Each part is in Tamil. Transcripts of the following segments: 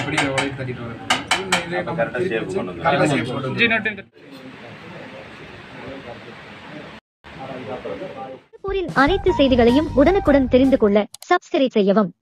அப்படியே உழைப்பு தட்டிட்டு வரும். திருப்பூரின் அனைத்து செய்திகளையும் உடனுக்குடன் தெரிந்து கொள்ள சப்ஸ்கிரைப் செய்யவும்.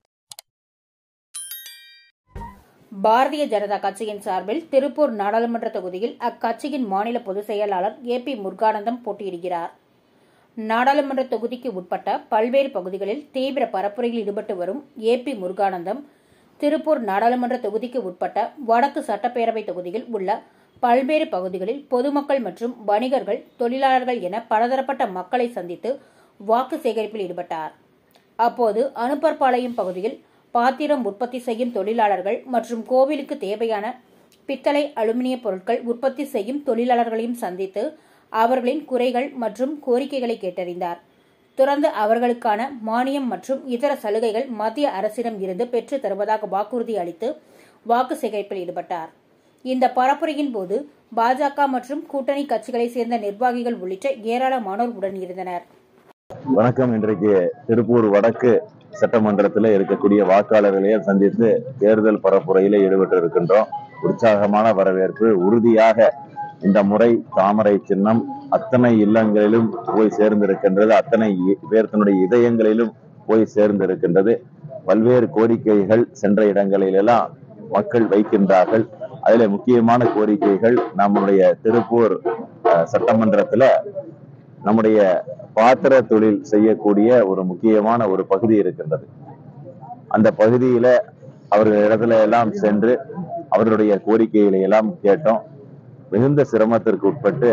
பாரதிய ஜனதா கட்சியின் சார்பில் திருப்பூர் நாடாளுமன்ற தொகுதியில் அக்கட்சியின் மாநில பொதுச் செயலாளர் ஏபி முருகானந்தம் போட்டியிடுகிறார். நாடாளுமன்ற தொகுதிக்கு உட்பட்ட பல்வேறு பகுதிகளில் தீவிர பரப்புரையில் ஈடுபட்டு வரும் ஏபி முருகானந்தம் திருப்பூர் நாடாளுமன்ற தொகுதிக்கு உட்பட்ட வடக்கு சட்டப்பேரவை தொகுதியில் உள்ள பல்வேறு பகுதிகளில் பொதுமக்கள் மற்றும் வணிகர்கள், தொழிலாளர்கள் என பலதரப்பட்ட மக்களை சந்தித்து வாக்கு சேகரிப்பில் ஈடுபட்டார். அப்போது அனுப்பர்பாளையம் பகுதியில் பாத்திரம் உற்பத்தி செய்யும் தொழிலாளர்கள் மற்றும் கோவிலுக்கு தேவையான பித்தளை, அலுமினிய பொருட்கள் உற்பத்தி செய்யும் தொழிலாளர்களையும் சந்தித்து அவர்களின் குறைகள் மற்றும் கோரிக்கைகளை கேட்டறிந்தார். தொடர்ந்து அவர்களுக்கான மானியம் மற்றும் இதர சலுகைகள் மத்திய அரசிடம் இருந்து பெற்று தருவதாக வாக்குறுதி அளித்து வாக்கு சேகரிப்பில் ஈடுபட்டார். இந்த பரப்புரையின் போது பாஜக மற்றும் கூட்டணி கட்சிகளைச் சேர்ந்த நிர்வாகிகள் உள்ளிட்ட ஏராளமானோர் உடன் இருந்தனர். வணக்கம். இன்றைக்கு திருப்பூர் வடக்கு சட்டமன்றத்தில் இருக்கக்கூடிய வாக்காளர்களையும் சந்தித்து தேர்தல் பரப்புரையில ஈடுபட்டு இருக்கின்றோம். உற்சாகமான வரவேற்பு. உறுதியாக இந்த முறை தாமரை சின்னம் அத்தனை இல்லங்களிலும் போய் சேர்ந்திருக்கின்றது. அத்தனை பேர்த்தனுடைய இதயங்களிலும் போய் சேர்ந்திருக்கின்றது. பல்வேறு கோரிக்கைகள் சென்ற இடங்களிலெல்லாம் மக்கள் வைக்கின்றார்கள். அதுல முக்கியமான கோரிக்கைகள் நம்முடைய திருப்பூர் சட்டமன்றத்துல நம்முடைய பாத்திர தொழில் செய்யக்கூடிய ஒரு முக்கியமான ஒரு பகுதி இருக்கின்றது. அந்த பகுதியில அவர்கள் இடத்துல எல்லாம் சென்று அவர்களுடைய கோரிக்கைகளை எல்லாம் கேட்டோம். மிகுந்த சிரமத்திற்கு உட்பட்டு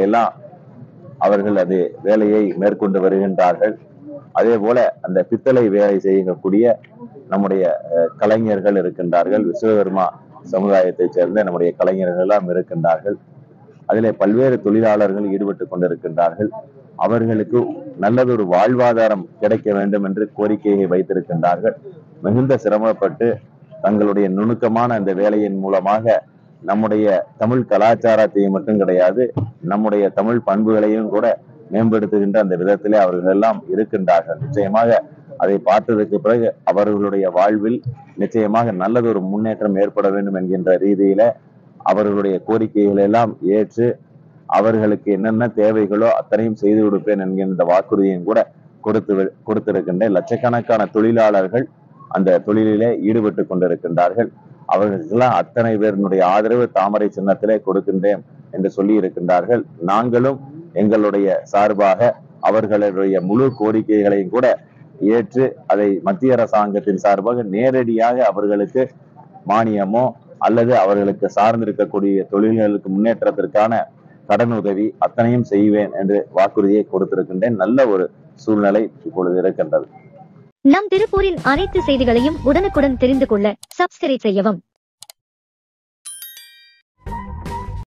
அவர்கள் அது வேலையை மேற்கொண்டு வருகின்றார்கள். அதே போல அந்த பித்தளை வேலை செய்யக்கூடிய நம்முடைய கலைஞர்கள் இருக்கின்றார்கள். விஸ்வகர்மா சமுதாயத்தைச் சேர்ந்த நம்முடைய கலைஞர்கள் எல்லாம் இருக்கின்றார்கள். அதிலே பல்வேறு தொழிலாளர்கள் ஈடுபட்டு கொண்டிருக்கின்றார்கள். அவர்களுக்கு நல்லதொரு வாழ்வாதாரம் கிடைக்க வேண்டும் என்று கோரிக்கையை வைத்திருக்கின்றார்கள். மிகுந்த சிரமப்பட்டு தங்களுடைய நுணுக்கமான அந்த வேலையின் மூலமாக நம்முடைய தமிழ் கலாச்சாரத்தையும் மட்டும் கிடையாது, நம்முடைய தமிழ் பண்புகளையும் கூட மேம்படுத்துகின்ற அந்த விதத்திலே அவர்கள் எல்லாம் இருக்கின்றார்கள். நிச்சயமாக அதை பார்த்ததற்கு பிறகு அவர்களுடைய வாழ்வில் நிச்சயமாக நல்லதொரு முன்னேற்றம் ஏற்பட வேண்டும் என்கின்ற ரீதியில அவர்களுடைய கோரிக்கைகளை எல்லாம் ஏற்று அவர்களுக்கு என்னென்ன தேவைகளோ அத்தனையும் செய்து கொடுப்பேன் என்கின்ற வாக்குறுதியும் கூட கொடுத்திருக்கின்ற லட்சக்கணக்கான தொழிலாளர்கள் அந்த தொழிலிலே ஈடுபட்டு கொண்டிருக்கின்றார்கள். அவர்களுக்கெல்லாம் அத்தனை பேருடைய ஆதரவு தாமரை சின்னத்திலே கொடுக்கின்றேன் என்று சொல்லி இருக்கின்றார்கள். நாங்களும் எங்களுடைய சார்பாக அவர்களுடைய முழு கோரிக்கைகளையும் கூட ஏற்று அதை மத்திய அரசாங்கத்தின் சார்பாக நேரடியாக அவர்களுக்கு மானியமோ அல்லது அவர்களுக்கு சார்ந்திருக்கக்கூடிய தொழில்களுக்கு முன்னேற்றத்திற்கான கடன் உதவி அத்தனையும் செய்வேன் என்று வாக்குறுதியை கொடுத்திருக்கின்றேன். நல்ல ஒரு சூழ்நிலை இப்பொழுது இருக்கின்றது. நம் திருப்பூரின் அனைத்து செய்திகளையும் உடனுக்குடன் தெரிந்து கொள்ள சப்ஸ்கிரைப் செய்யவும்.